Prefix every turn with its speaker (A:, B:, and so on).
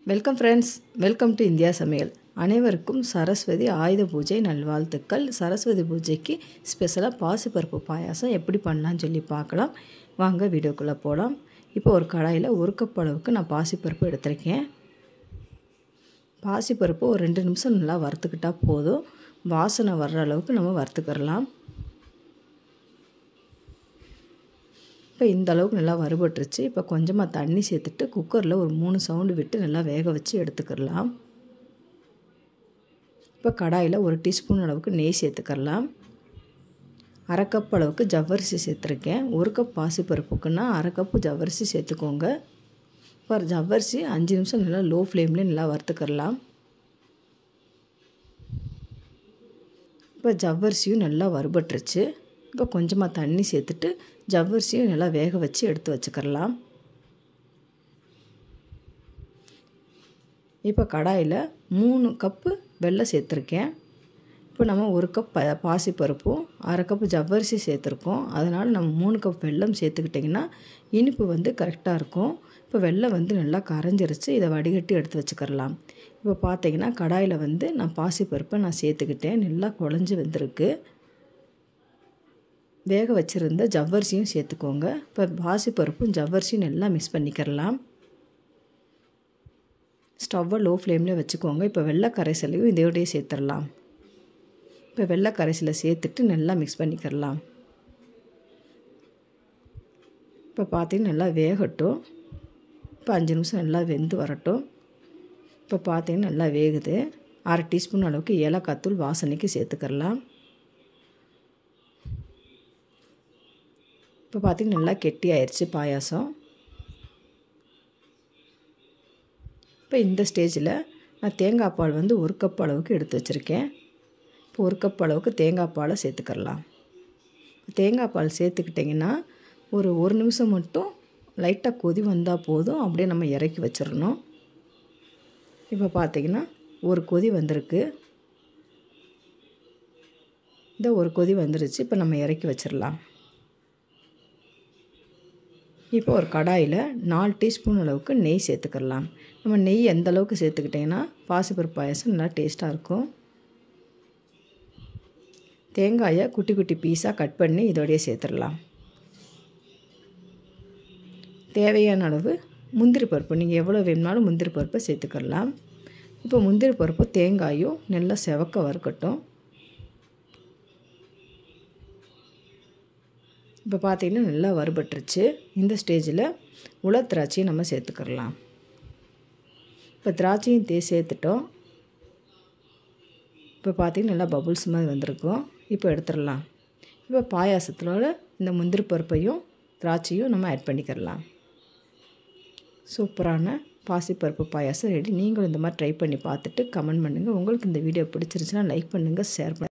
A: Welcome friends, welcome to India சமையல். அனைவருக்கும் சரஸ்வதி ஆயுத பூஜை நல்வாழ்த்துக்கள். சரஸ்வதி பூஜைக்கு ஸ்பெஷலாக பாசிப்பருப்பு பாயாசம் எப்படி பண்ணலான்னு சொல்லி பார்க்கலாம். வாங்க வீடியோக்குள்ளே போகலாம். இப்போ ஒரு கடாயில் 1 கப் அளவுக்கு நான் பாசிப்பருப்பு எடுத்திருக்கேன். பாசிப்பருப்பு ஒரு 2 நிமிஷம் நல்லா வறுத்துக்கிட்டால் போதும். வாசனை வர்ற அளவுக்கு நம்ம வறுத்துக்கிறலாம். இப்போ இந்த அளவுக்கு நல்லா வறுபட்டுருச்சு. இப்போ கொஞ்சமாக தண்ணி சேர்த்துட்டு குக்கரில் ஒரு 3 சவுண்டு விட்டு நல்லா வேக வச்சு எடுத்துக்கிடலாம். இப்போ கடாயில் 1 டீஸ்பூன் அளவுக்கு நெய் சேர்த்துக்கலாம். 1/2 கப் அளவுக்கு ஜவ்வரிசி சேர்த்துருக்கேன். 1 கப் பாசிப்பருப்புக்குன்னா 1/2 கப்பு ஜவ்வரிசி சேர்த்துக்கோங்க. இப்போ ஜவ்வரிசி 5 நிமிஷம் நல்லா லோ ஃப்ளேம்லேயே நல்லா வறுத்துக்கிடலாம். இப்போ ஜவ்வரிசியும் நல்லா வறுபட்டுருச்சு. இப்போ கொஞ்சமாக தண்ணி சேர்த்துட்டு ஜவ்வரிசியும் நல்லா வேக வச்சு எடுத்து வச்சுக்கிறலாம். இப்போ கடாயில் 3 கப்பு வெல்லம் சேர்த்துருக்கேன். இப்போ நம்ம 1 கப் பாசிப்பருப்பும் 1/2 கப்பு ஜவ்வரிசி சேர்த்துருக்கோம். அதனால் நம்ம 3 கப் வெல்லம் சேர்த்துக்கிட்டிங்கன்னா இனிப்பு வந்து கரெக்டாக இருக்கும். இப்போ வெல்லம் வந்து நல்லா கரைஞ்சிருச்சு. இதை வடிகட்டி எடுத்து வச்சுக்கிறலாம். இப்போ பார்த்தீங்கன்னா கடாயில் வந்து நான் பாசிப்பருப்பை நான் சேர்த்துக்கிட்டேன். நல்லா குழஞ்சி வந்திருக்கு. வேக வச்சுருந்த ஜவ்வரிசியும் சேர்த்துக்கோங்க. இப்போ பாசிப்பருப்பும் ஜவ்வரிசியும் நல்லா மிக்ஸ் பண்ணிக்கிறலாம். ஸ்டவ்வை லோ ஃப்ளேமில் வச்சுக்கோங்க. இப்போ வெள்ளை கரைசலையும் இதோடையே சேர்த்துடலாம். இப்போ வெள்ளை கரைசலை சேர்த்துட்டு நல்லா மிக்ஸ் பண்ணிக்கிறலாம். இப்போ பார்த்தீங்கன்னா நல்லா வேகட்டும். இப்போ 5 நிமிஷம் நல்லா வெந்து வரட்டும். இப்போ பார்த்தீங்கன்னா நல்லா வேகுது. 1/2 டீஸ்பூன் அளவுக்கு ஏலக்காய் தூள் வாசனைக்கு சேர்த்துக்கிறலாம். இப்போ பார்த்திங்கன்னா நல்லா கெட்டி ஆயிடுச்சு பாயாசம். இப்போ இந்த ஸ்டேஜில் நான் தேங்காய் பால் வந்து 1 கப் அளவுக்கு எடுத்து வச்சுருக்கேன். இப்போ 1 கப் அளவுக்கு தேங்காய் பாலை சேர்த்துக்கிறலாம். தேங்காய் பால் சேர்த்துக்கிட்டிங்கன்னா ஒரு 1 நிமிஷம் மட்டும் லைட்டாக கொதி வந்தால் போதும். அப்படியே நம்ம இறக்கி வச்சிடணும். இப்போ பார்த்திங்கன்னா ஒரு கொதி வந்திருக்கு. இந்த ஒரு கொதி வந்துருச்சு. இப்போ நம்ம இறக்கி வச்சிடலாம். இப்போ ஒரு கடாயில் 4 டீஸ்பூன் அளவுக்கு நெய் சேர்த்துக்கலாம். நம்ம நெய் எந்த அளவுக்கு சேர்த்துக்கிட்டிங்கன்னா பாசிப்பருப்பு பாயாசம் நல்லா டேஸ்ட்டாக இருக்கும். தேங்காயை குட்டி குட்டி பீஸாக கட் பண்ணி இதோடையே சேர்த்துடலாம். தேவையான அளவு முந்திரி பருப்பு, நீங்கள் எவ்வளோ வேணுனாலும் முந்திரி பருப்பை சேர்த்துக்கலாம். இப்போ முந்திரி பருப்பு தேங்காயும் நல்லா செவக்க வறுக்கட்டும். இப்போ பார்த்திங்கன்னா நல்லா வறுபட்டுருச்சு. இந்த ஸ்டேஜில் உலர் திராட்சையும் நம்ம சேர்த்துக்கிறலாம். இப்போ திராட்சையும் சேர்த்துட்டோம். இப்போ பார்த்திங்கன்னா நல்லா பபுள்ஸ் மாதிரி வந்திருக்கும். இப்போ எடுத்துடலாம். இப்போ பாயாசத்தோட இந்த முந்திரி பருப்பையும் திராட்சையும் நம்ம ஆட் பண்ணிக்கிறலாம். சூப்பரான பாசிப்பருப்பு பாயாசம் ரெடி. நீங்களும் இந்த மாதிரி ட்ரை பண்ணி பார்த்துட்டு கமெண்ட் பண்ணுங்கள். உங்களுக்கு இந்த வீடியோ பிடிச்சிருச்சுன்னா லைக் பண்ணுங்கள், ஷேர் பண்ணுங்கள்.